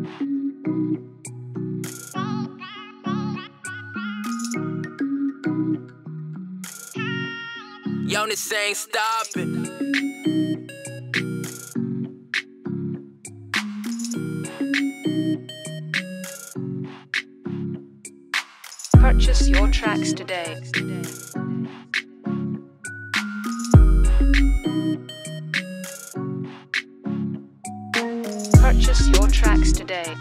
Yonas ain't stopping. Purchase your tracks today. Purchase your tracks today.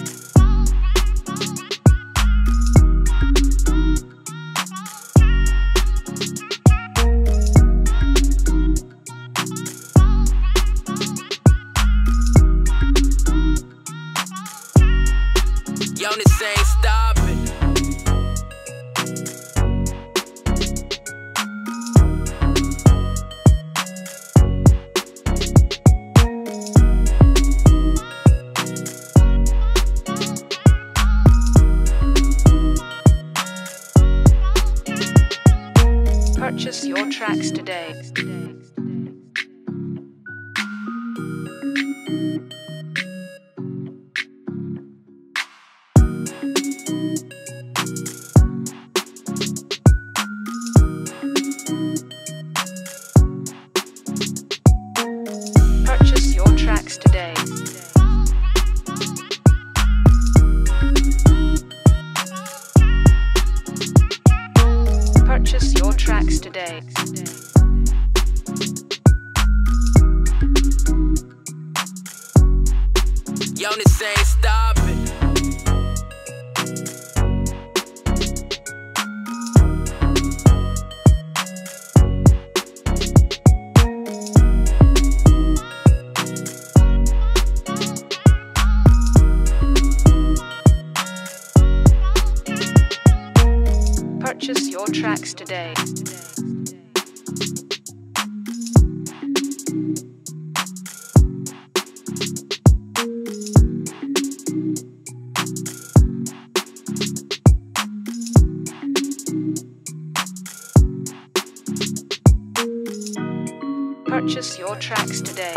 Yonas ain't stopping. Purchase your tracks today. Purchase your tracks today. Purchase your tracks today. Yonas ain't stopping. Purchase your tracks today. Purchase your tracks today.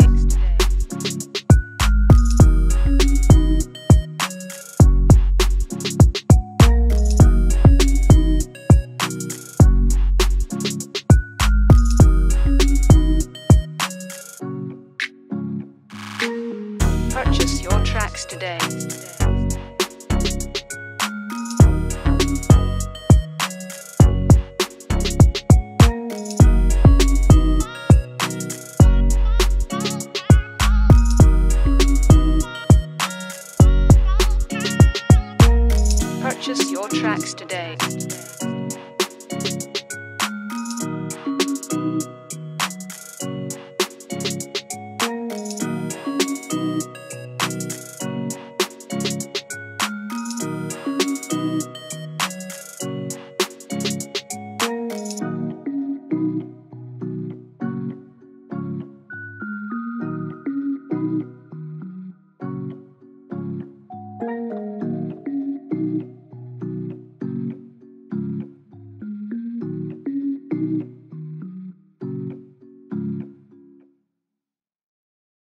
Purchase your tracks today. Purchase your tracks today.